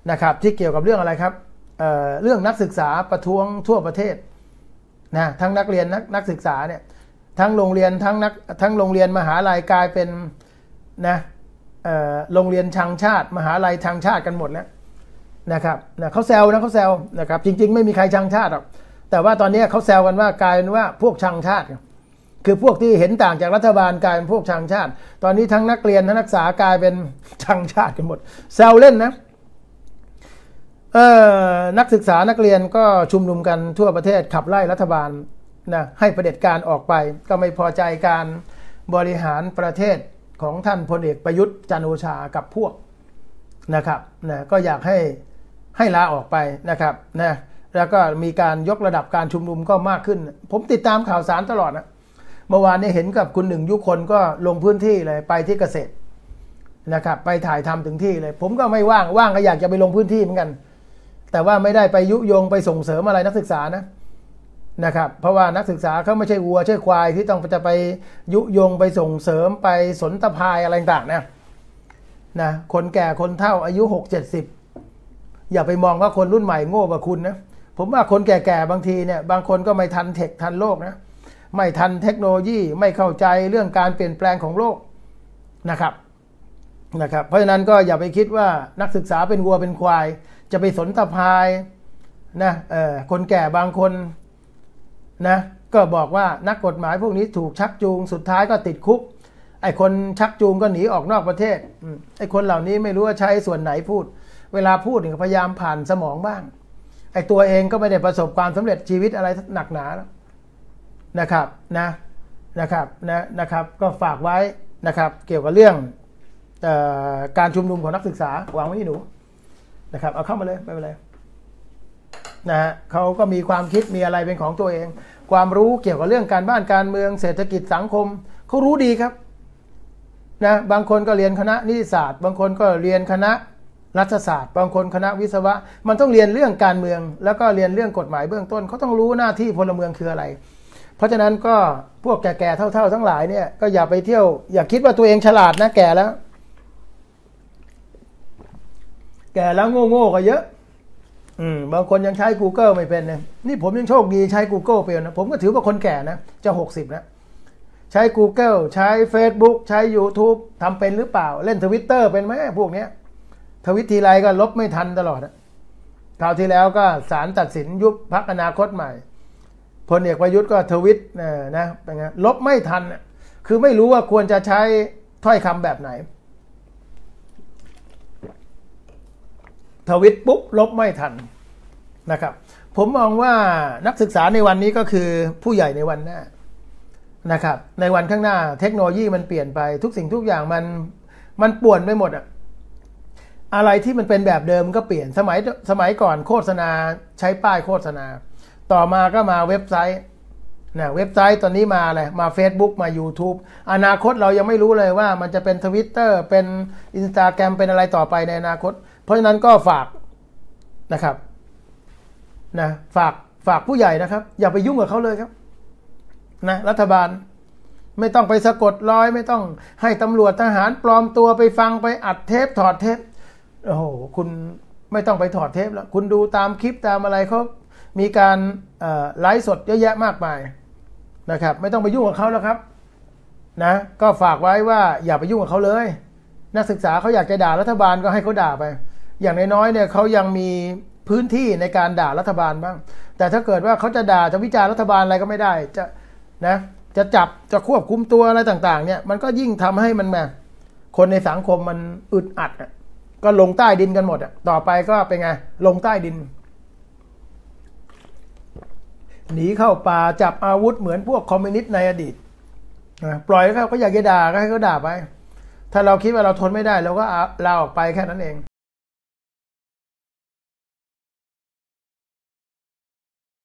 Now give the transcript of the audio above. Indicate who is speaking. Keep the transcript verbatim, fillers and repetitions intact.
Speaker 1: นะครับที่เกี่ยวกับเรื่องอะไรครับ เอ่อ เรื่องนักศึกษาประท้วงทั่วประเทศนะทั้งนักเรียนนักนักศึกษาเนี่ยทั้งโรงเรียนทั้งนักทั้งโรงเรียนมหาลัยกลายเป็นนะเอ่อโรงเรียนชังชาติมหาลัยชังชาติกันหมดแล้วนะครับนะเขาแซวนะเขาแซวนะครับจริงๆไม่มีใครชังชาติหรอกแต่ว่าตอนนี้เขาแซวกันว่ากลายเป็นว่าพวกชังชาติคือพวกที่เห็นต่างจากรัฐบาลกลายเป็นพวกชังชาติตอนนี้ทั้งนักเรียนทั้งนักศึกษากลายเป็นชังชาติกันหมดแซวเล่นนะเออนักศึกษานักเรียนก็ชุมนุมกันทั่วประเทศขับไล่รัฐบาลนะให้เผด็จการออกไปก็ไม่พอใจการบริหารประเทศของท่านพลเอกประยุทธ์จันทร์โอชากับพวกนะครับนะก็อยากให้ให้ลาออกไปนะครับนะแล้วก็มีการยกระดับการชุมนุมก็มากขึ้นผมติดตามข่าวสารตลอดนะเมื่อวานนี้เห็นกับคุณหนึ่งยุคนก็ลงพื้นที่เลยไปที่เกษตรนะครับไปถ่ายทำถึงที่เลยผมก็ไม่ว่างว่างก็อยากจะไปลงพื้นที่เหมือนกันแต่ว่าไม่ได้ไปยุยงไปส่งเสริมอะไรนักศึกษานะนะครับเพราะว่านักศึกษาเขาไม่ใช่วัวใช่ควายที่ต้องจะไปยุยงไปส่งเสริมไปสนตะพายอะไรต่างๆนะนะคนแก่คนเฒ่าอายุหกเจ็ดสิบอย่าไปมองว่าคนรุ่นใหม่โง่กว่าคุณนะผมว่าคนแก่ๆบางทีเนี่ยบางคนก็ไม่ทันเทคทันโลกนะไม่ทันเทคโนโลยีไม่เข้าใจเรื่องการเปลี่ยนแปลงของโลกนะครับนะครับเพราะฉะนั้นก็อย่าไปคิดว่านักศึกษาเป็นวัวเป็นควายจะไปสนตะพายนะเอ่อคนแก่บางคนนะก็บอกว่านักกฎหมายพวกนี้ถูกชักจูงสุดท้ายก็ติดคุกไอ้คนชักจูงก็หนีออกนอกประเทศไอ้คนเหล่านี้ไม่รู้ว่าใช้ส่วนไหนพูดเวลาพูดเนี่ยพยายามผ่านสมองบ้างไอ้ตัวเองก็ไม่ได้ประสบความสำเร็จชีวิตอะไรหนักหนาแล้วนะครับนะนะครับนะนะครับก็ฝากไว้นะครับเกี่ยวกับเรื่องเอ่อการชุมนุมของนักศึกษาวางไว้ที่หนูนะครับเอาเข้ามาเลยไม่เป็นไรนะฮะเขาก็มีความคิดมีอะไรเป็นของตัวเองความรู้เกี่ยวกับเรื่องการบ้านการเมืองเศรษฐกิจสังคมเขารู้ดีครับนะบางคนก็เรียนคณะนิติศาสตร์บางคนก็เรียนคณะรัฐศาสตร์บางคนคณะวิศวะมันต้องเรียนเรื่องการเมืองแล้วก็เรียนเรื่องกฎหมายเบื้องต้นเขาต้องรู้หน้าที่พลเมืองคืออะไรเพราะฉะนั้นก็พวกแก่ๆเท่าๆทั้งหลายเนี่ยก็อย่าไปเที่ยวอย่าคิดว่าตัวเองฉลาดนะแก่แล้วแก่แล้วโง่ๆก็เยอะอืมบางคนยังใช้ Google ไม่เป็นเนี่ยนี่ผมยังโชคดีใช้ Google เป็นนะผมก็ถือว่าคนแก่นะจะหกสิบแล้วใช้ Google ใช้ Facebook ใช้ YouTube ทำเป็นหรือเปล่าเล่น Twitter เป็นไหมพวกเนี้ยทวิตทีไรก็ลบไม่ทันตลอดคราวที่แล้วก็ศาลตัดสินยุบพรรคอนาคตใหม่พลเอกประยุทธ์ก็ทวิตนะนะเป็นไงลบไม่ทันคือไม่รู้ว่าควรจะใช้ถ้อยคำแบบไหนทวิตปุ๊บลบไม่ทันนะครับผมมองว่านักศึกษาในวันนี้ก็คือผู้ใหญ่ในวันหน้านะครับในวันข้างหน้าเทคโนโลยีมันเปลี่ยนไปทุกสิ่งทุกอย่างมันมันป่วนไปหมดอะอะไรที่มันเป็นแบบเดิมก็เปลี่ยนสมัยสมัยก่อนโฆษณาใช้ป้ายโฆษณาต่อมาก็มาเว็บไซต์นะเว็บไซต์ตอนนี้มาอะไรมา Facebook มา YouTube อนาคตเรายังไม่รู้เลยว่ามันจะเป็น Twitter เป็น Instagram เป็นอะไรต่อไปในอนาคตเพราะฉะนั้นก็ฝากนะครับนะฝากฝากผู้ใหญ่นะครับอย่าไปยุ่งกับเขาเลยครับนะรัฐบาลไม่ต้องไปสะกดรอยไม่ต้องให้ตำรวจทหารปลอมตัวไปฟังไปอัดเทปถอดเทปโอ้โหคุณไม่ต้องไปถอดเทปแล้วคุณดูตามคลิปตามอะไรเขามีการไลฟ์สดเยอะแยะมากมายนะครับไม่ต้องไปยุ่งกับเขาแล้วครับนะก็ฝากไว้ว่าอย่าไปยุ่งกับเขาเลยนักศึกษาเขาอยากจะด่ารัฐบาลก็ให้เขาด่าไปอย่างน้อยๆเนี่ยเขายังมีพื้นที่ในการด่ารัฐบาลบ้างแต่ถ้าเกิดว่าเขาจะด่าจะวิจารณ์รัฐบาลอะไรก็ไม่ได้จะนะจะจับจะควบคุมตัวอะไรต่างๆเนี่ยมันก็ยิ่งทำให้มันแบบคนในสังคมมันอึดอัดอ่ะก็ลงใต้ดินกันหมดอ่ะต่อไปก็เป็นไงลงใต้ดินหนีเข้าป่าจับอาวุธเหมือนพวกคอมมิวนิสต์ในอดีตนะปล่อยเขาเขาอยากจะด่าก็ให้เขาด่าไปถ้าเราคิดว่าเราทนไม่ได้เราก็ลาออกไปแค่นั้นเอง